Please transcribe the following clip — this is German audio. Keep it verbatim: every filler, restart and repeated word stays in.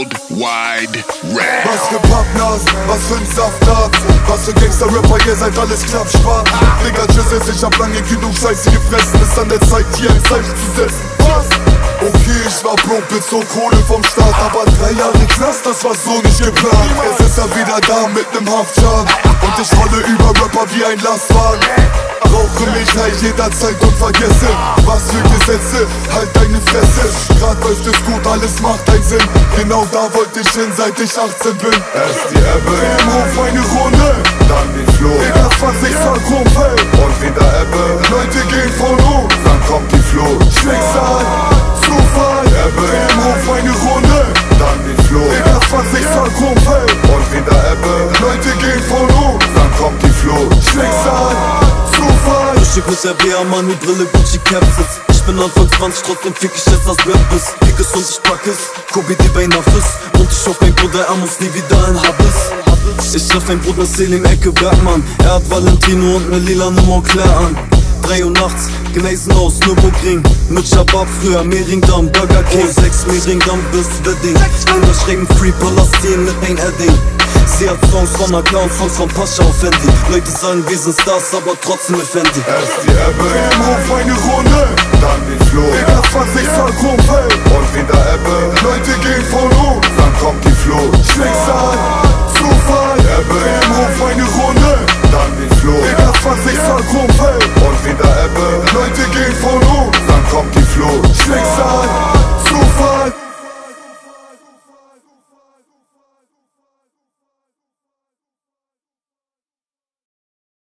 Worldwide Rap. Was für Pappnasen, was für ein Saftladen, was für Gangster-Rapper, ihr seid alles Klappspaten. Digga, Jesus, ich hab lange genug Scheiße gefressen, ist an der Zeit, hier ein Zeichen zu setzen. Was? Okay, ich war broke, bezog Kohle vom Staat, aber drei Jahre Knast, das war so nicht geplant. Es ist er wieder da mit nem Haftschaden und ich rolle über Rapper wie ein Lastwagen. Rauche mich halt jederzeit und vergesse, was für Gesetze, halt deine Fresse. Grad läuft es gut, alles macht einen Sinn, genau da wollte ich hin, seit ich achtzehn bin. Erst die Ebbe, im Hof eine Runde, dann die Flut, Digga, zwanzig Zahl Krummfeld und wieder Ebbe, Leute gehen von uns, dann kommt die Flut. Schicksal, Zufall, Ebbe, im Hof eine Runde, dann die Flut, Digga, zwanzig Zahl Krummfeld und wieder Ebbe, Leute gehen von uns, dann kommt die Flut. Schicksal, Zufall. Schick mit der B A, Money, Brille, Gucci, Capsis. Ich bin Anfang zwanzig, trotzdem fick ich jetzt das Rap ist. Fick es und ich pack es, Kobe die bei Nafis. Und ich hoffe, mein Bruder, er muss nie wieder ein Habis. Ich treff mein Bruder Selim, Ecke Bergmann. Er hat Valentino und ne lilane Montclair an. drei Uhr nachts, Gneisen aus Nürburgring. Mit Shabab, früher Mehringdamm, Burger King. sechs Mehringdamm bis Wedding. Unterschreiben Free Palastin mit ein Edding. Sie hat Songs von Account, Songs von Pascha auf Fendi. Leute sagen, wir sind Stars, aber trotzdem mit Fendi. Erst die Ebbe, Im Hof eine Runde, dann die Flut, Digga, zwanzig Zahl Krummfeld und wieder Ebbe, Leute gehen von uns, dann kommt die Flut. Schicksal, Zufall, Ebbe, im Hof eine Runde, dann die Flut, Digga, zwanzig Zahl Krummfeld und wieder Ebbe, Leute gehen von uns, dann kommt die Flut. Schicksal,